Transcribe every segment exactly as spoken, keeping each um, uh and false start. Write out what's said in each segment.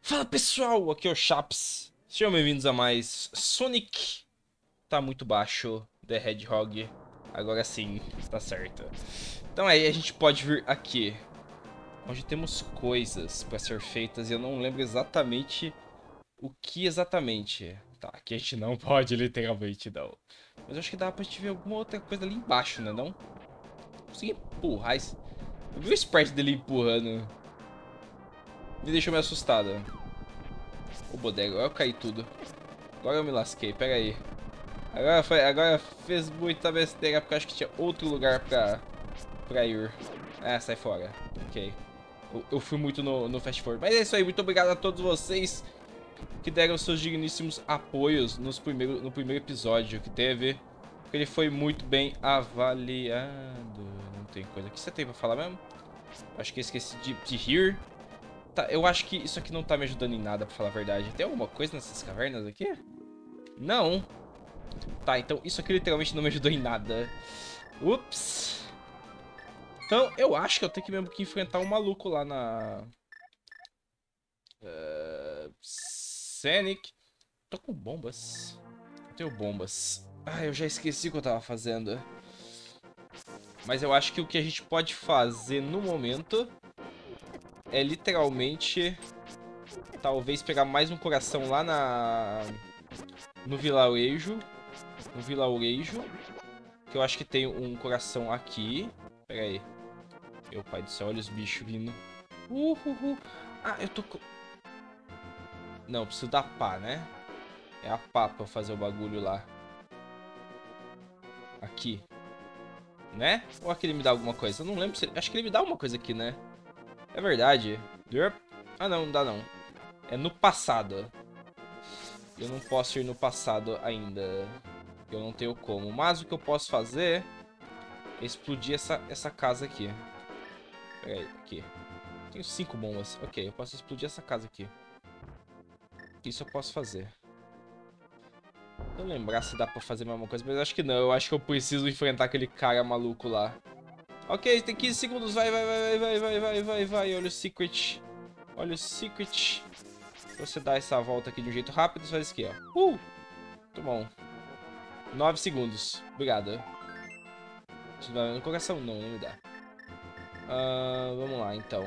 Fala pessoal, aqui é o Chaps. Sejam bem-vindos a mais Sonic. Tá muito baixo, The Hedgehog. Agora sim, está certo. Então aí a gente pode vir aqui, onde temos coisas para ser feitas e eu não lembro exatamente o que exatamente. Tá, aqui a gente não pode, literalmente não. Mas eu acho que dá pra gente ver alguma outra coisa ali embaixo, né não? Consegui empurrar isso. Eu vi o sprite dele empurrando. Me deixou meio assustado. Ô bodega, agora eu caí tudo. Agora eu me lasquei, pega aí. Agora, foi, agora fez muita besteira porque eu acho que tinha outro lugar pra, pra ir. Ah, sai fora. Ok. Eu, eu fui muito no, no fast forward. Mas é isso aí, muito obrigado a todos vocês que deram seus digníssimos apoios nos primeiro, no primeiro episódio que teve. Porque ele foi muito bem avaliado. Não tem coisa. O que você tem pra falar mesmo? Acho que eu esqueci de, de rir. Tá, eu acho que isso aqui não tá me ajudando em nada, pra falar a verdade. Tem alguma coisa nessas cavernas aqui? Não. Tá, então isso aqui literalmente não me ajudou em nada. Ups. Então, eu acho que eu tenho que mesmo que enfrentar um maluco lá na... Uh, Scenic. Tô com bombas. Eu tenho bombas. Ah, eu já esqueci o que eu tava fazendo. Mas eu acho que o que a gente pode fazer no momento é literalmente... Talvez pegar mais um coração lá na... No vilarejo. No vilarejo. Que eu acho que tem um coração aqui. Pera aí. Meu pai do céu, olha os bichos vindo. Uhuhu. Ah, eu tô com... Não, preciso da pá, né? É a pá pra eu fazer o bagulho lá. Aqui. Né? Ou aqui ele me dá alguma coisa? Eu não lembro se... Acho que ele me dá alguma coisa aqui, né? É verdade. Ah, não, não dá não. É no passado. Eu não posso ir no passado ainda. Eu não tenho como. Mas o que eu posso fazer é explodir essa, essa casa aqui. Pera aí, aqui. Tenho cinco bombas. Ok, eu posso explodir essa casa aqui. Isso eu posso fazer. Não lembrar se dá pra fazer a mesma coisa, mas eu acho que não. Eu acho que eu preciso enfrentar aquele cara maluco lá. Ok, tem quinze segundos. Vai, vai, vai, vai, vai, vai, vai, vai. Olha o secret. Olha o secret. Se você dá essa volta aqui de um jeito rápido, você faz isso aqui, ó. Uh! Muito bom. nove segundos. Obrigado. Isso vai no coração? Não, não me dá. Uh, vamos lá, então.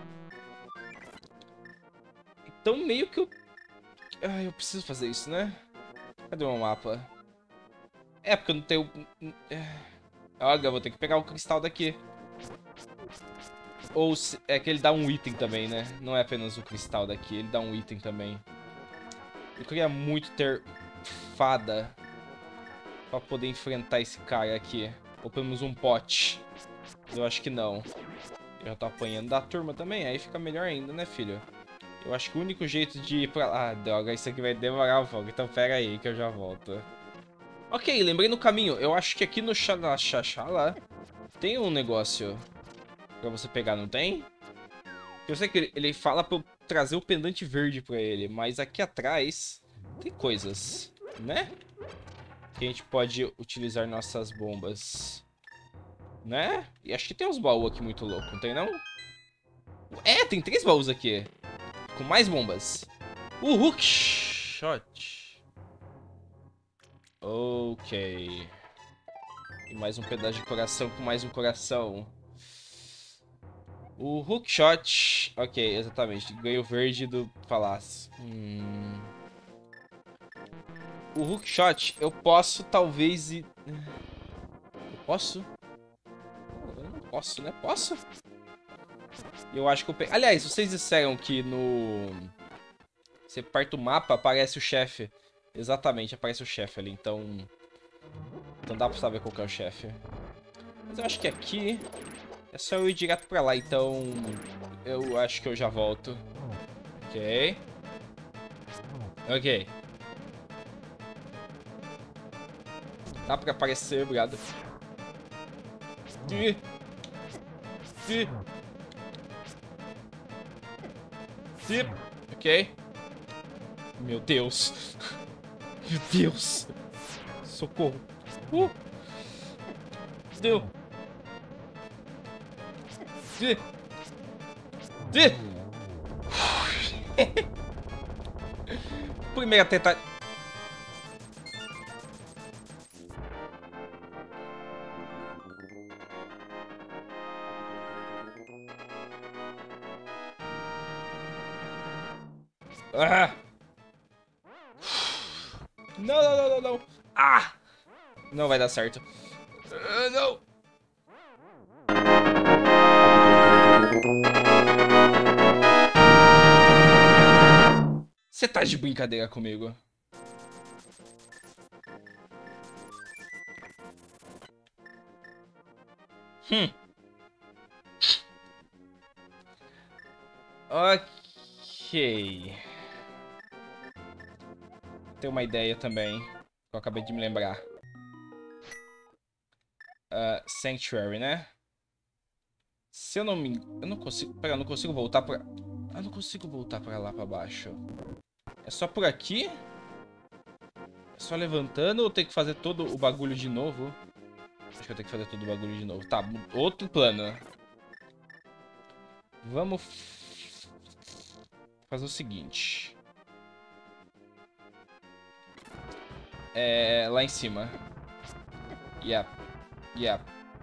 Então, meio que eu... Ah, eu preciso fazer isso, né? Cadê o meu mapa? É, porque eu não tenho... Olha, eu vou ter que pegar o cristal daqui. Ou se... é que ele dá um item também, né? Não é apenas o cristal daqui, ele dá um item também. Eu queria muito ter fada pra poder enfrentar esse cara aqui. Ou pelo menos um pote. Eu acho que não. Eu já tô apanhando da turma também, aí fica melhor ainda, né, filho? Eu acho que o único jeito de ir pra lá... Ah, droga, isso aqui vai demorar um pouco, então pera aí que eu já volto. Ok, lembrei no caminho. Eu acho que aqui no Xaxaxala tem um negócio pra você pegar, não tem? Eu sei que ele, ele fala pra eu trazer o pendante verde pra ele, mas aqui atrás tem coisas, né? Que a gente pode utilizar nossas bombas. Né? E acho que tem uns baús aqui muito loucos, não tem não? É, tem três baús aqui. Com mais bombas. O hook shot. Ok. E mais um pedaço de coração com mais um coração. O hookshot. Ok, exatamente. Ganho verde do palácio. Hum. O hookshot, eu posso talvez ir... Eu posso? Eu não posso, né? Posso? Eu acho que eu peguei... Aliás, vocês disseram que no... Você aperta o mapa, aparece o chefe. Exatamente, aparece o chefe ali. Então... Então dá pra saber qual que é o chefe. Mas eu acho que aqui... É só eu ir direto pra lá, então... Eu acho que eu já volto. Ok. Ok. Dá pra aparecer, obrigado. Ih. Ih. Ih. Ok. Meu Deus. Meu Deus. Socorro. Uh. Deu. Ih. Ih. primeira tenta... Ah! Não, não, não, não, não. Ah! Não vai dar certo. Ah, não! Você tá de brincadeira comigo? Hum. Ok. Tem uma ideia também, que eu acabei de me lembrar. Uh, Sanctuary, né? Se eu não me... Eu não consigo... Pera, eu não consigo voltar pra... Eu não consigo voltar pra lá pra baixo. É só por aqui? É só levantando ou tem que fazer todo o bagulho de novo? Acho que eu tenho que fazer todo o bagulho de novo. Tá, outro plano. Vamos... fazer o seguinte. É... Lá em cima. Yep. Yep.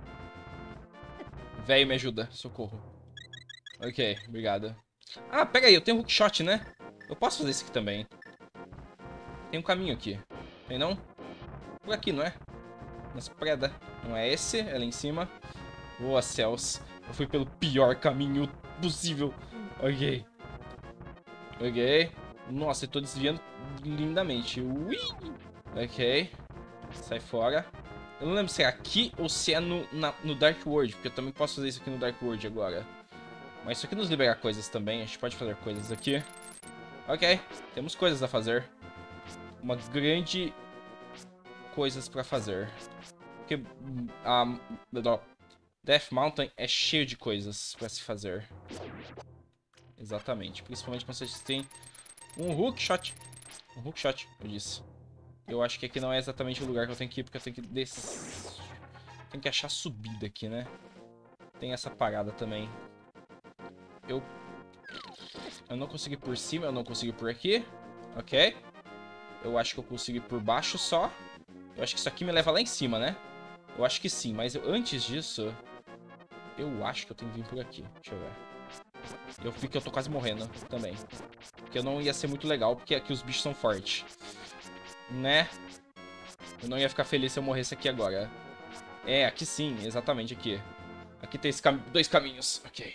Véio, me ajuda. Socorro. Ok, obrigado. Ah, pega aí, eu tenho hookshot, né? Eu posso fazer isso aqui também. Tem um caminho aqui. Tem não? Por aqui, não é? Nas preda. Não é esse, é lá em cima. Boa, céus. Eu fui pelo pior caminho possível. Ok. Ok. Nossa, eu tô desviando lindamente. Ui! Ok. Sai fora. Eu não lembro se é aqui ou se é no, na, no Dark World, porque eu também posso fazer isso aqui no Dark World agora. Mas isso aqui nos libera coisas também. A gente pode fazer coisas aqui. Ok. Temos coisas a fazer. Uma grande... coisas pra fazer. Porque a um, Death Mountain é cheio de coisas pra se fazer. Exatamente. Principalmente quando vocês têm um hookshot. Um hookshot, eu disse. Eu acho que aqui não é exatamente o lugar que eu tenho que ir, porque eu tenho que descer. Tenho que achar a subida aqui, né? Tem essa parada também. Eu... Eu não consegui por cima, eu não consegui por aqui. Ok. Eu acho que eu consigo ir por baixo só. Eu acho que isso aqui me leva lá em cima, né? Eu acho que sim, mas eu, antes disso... Eu acho que eu tenho que vir por aqui. Deixa eu ver. Eu vi que eu tô quase morrendo também. Porque não ia ser muito legal, porque aqui os bichos são fortes. Né? Eu não ia ficar feliz se eu morresse aqui agora. É, aqui sim, exatamente aqui. Aqui tem esse cam... dois caminhos. Ok.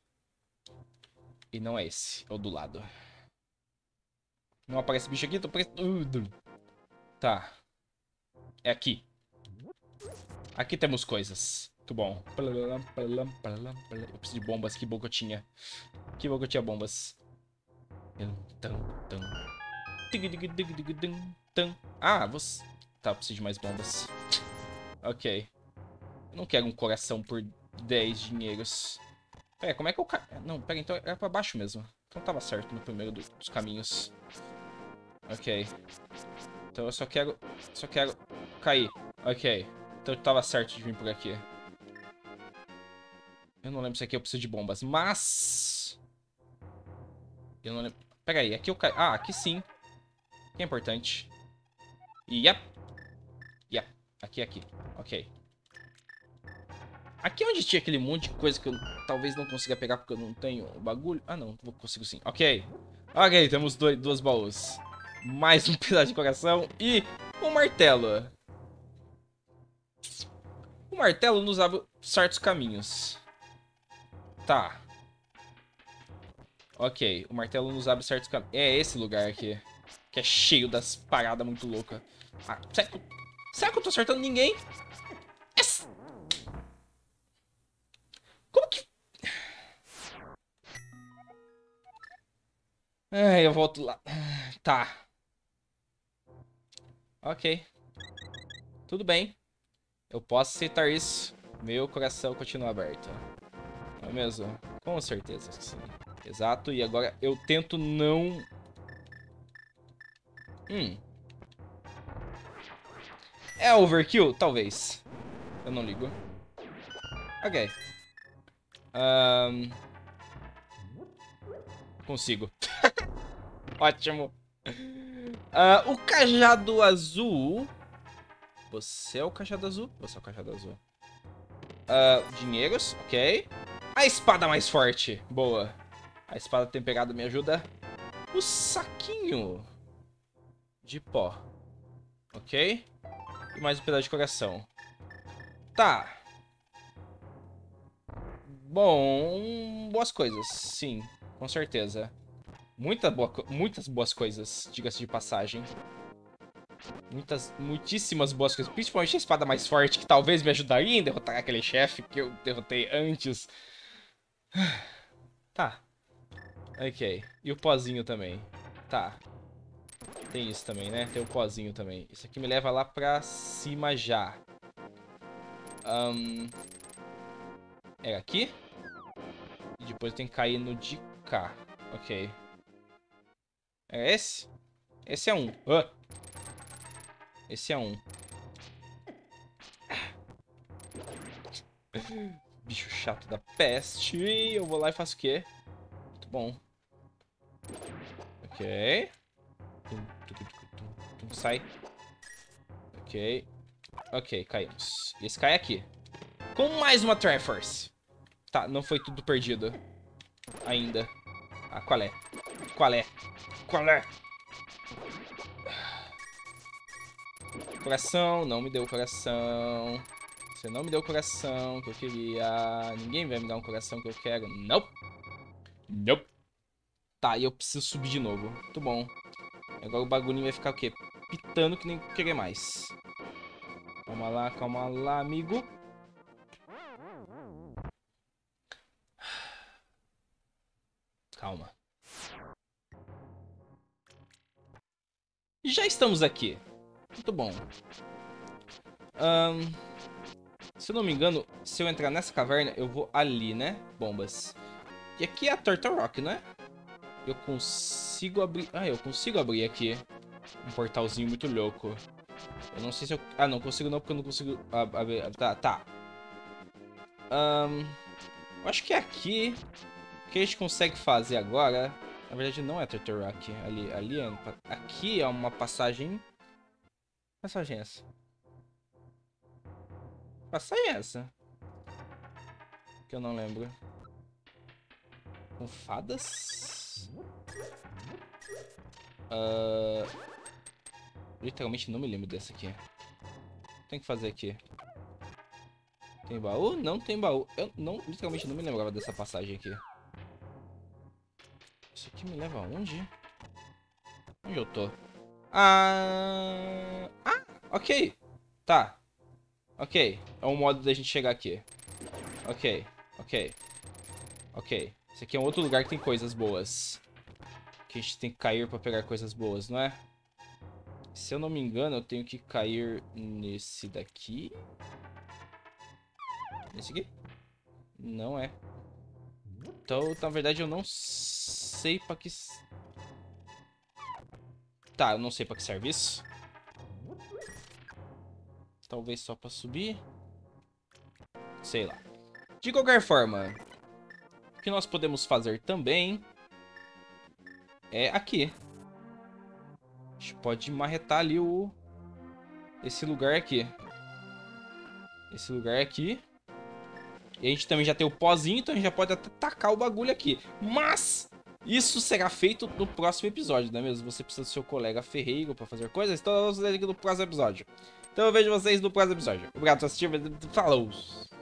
E não é esse, é o do lado. Não aparece bicho aqui, tô parecendo... Tá. É aqui. Aqui temos coisas. Muito bom. Eu preciso de bombas, que bom que eu tinha. Que bom que eu tinha bombas. Ah, você... Tá, eu preciso de mais bombas. Ok. Eu não quero um coração por dez dinheiros. Pera, como é que eu caio? Não, pera, então era pra baixo mesmo. Então tava certo no primeiro do, dos caminhos. Ok. Então eu só quero... Só quero cair. Ok. Então eu tava certo de vir por aqui. Eu não lembro se aqui eu preciso de bombas, mas... Eu não lembro... Pera aí, aqui eu caio... Ah, aqui sim. Que é importante. Yep. Yep. Aqui, aqui. Ok. Aqui é onde tinha aquele monte de coisa que eu talvez não consiga pegar porque eu não tenho o bagulho. Ah, não. Vou consigo sim. Ok. Ok, temos dois, duas baús. Mais um pedaço de coração e um martelo. O martelo nos abre certos caminhos. Tá. Ok, o martelo nos abre certos caminhos. É esse lugar aqui. Que é cheio das paradas muito loucas. Ah, será que, eu... será que eu tô acertando ninguém? Yes! Como que... Ai, eu volto lá. Tá. Ok. Tudo bem. Eu posso aceitar isso. Meu coração continua aberto. Não é mesmo? Com certeza que sim. Exato. E agora eu tento não... Hum. É overkill? Talvez. Eu não ligo. Ok. Um... Consigo. Ótimo. Uh, o cajado azul... Você é o cajado azul? Você é o cajado azul. Uh, dinheiros, ok. A espada mais forte. Boa. A espada temperada me ajuda. O saquinho de pó. Ok. E mais um pedaço de coração. Tá. Bom, boas coisas. Sim, com certeza. Muita boa, muitas boas coisas, diga-se de passagem. Muitas, muitíssimas boas coisas. Principalmente a espada mais forte, que talvez me ajudaria em derrotar aquele chefe que eu derrotei antes. Tá. Ok. E o pozinho também. Tá. Tem isso também, né? Tem o pozinho também. Isso aqui me leva lá pra cima já. Um... É aqui? E depois tem que cair no de cá. Ok. É esse? Esse é um. Uh! Esse é um. Bicho chato da peste. Eu vou lá e faço o quê? Muito bom. Ok. Sai. Ok. Ok, caímos. E esse cai aqui. Com mais uma Triforce. Tá, não foi tudo perdido. Ainda. Ah, qual é? Qual é? Qual é? Coração, não me deu coração. Você não me deu o coração que eu queria. Ninguém vai me dar um coração que eu quero. Não. Não. Tá, e eu preciso subir de novo. Muito bom. Agora o bagulhinho vai ficar o quê? Pitando que nem querer mais. Calma lá, calma lá, amigo. Calma. Já estamos aqui. Muito bom. Um, se eu não me engano, se eu entrar nessa caverna, eu vou ali, né? Bombas. E aqui é a Turtle Rock, né? Eu consigo abrir... Ah, eu consigo abrir aqui. Um portalzinho muito louco. Eu não sei se eu... Ah, não consigo não, porque eu não consigo abrir... Tá, tá. Um, eu acho que é aqui. O que a gente consegue fazer agora... Na verdade, não é Turtle Rock. Ali, ali é... Aqui é uma passagem... Que passagem é essa? Passagem é essa? Que eu não lembro. Com fadas? Uh... Literalmente não me lembro dessa aqui. Tem que fazer aqui. Tem baú? Não tem baú. Eu não, literalmente não me lembrava dessa passagem aqui. Isso aqui me leva aonde? Onde eu tô? Ah... Ah, ok. Tá. Ok. É um modo da gente chegar aqui. Ok. Ok. Ok. Esse aqui é um outro lugar que tem coisas boas. Que a gente tem que cair pra pegar coisas boas, não é? Se eu não me engano, eu tenho que cair nesse daqui. Nesse aqui? Não é. Então, na verdade, eu não sei pra que... Tá, eu não sei pra que serve isso. Talvez só pra subir. Sei lá. De qualquer forma, o que nós podemos fazer também é aqui. A gente pode marretar ali o... Esse lugar aqui. Esse lugar aqui. E a gente também já tem o pozinho, então a gente já pode até tacar o bagulho aqui. Mas isso será feito no próximo episódio, não é mesmo? Você precisa do seu colega ferreiro pra fazer coisas. Então nós vamos ver aqui no próximo episódio. Então eu vejo vocês no próximo episódio. Obrigado por assistir. Falou!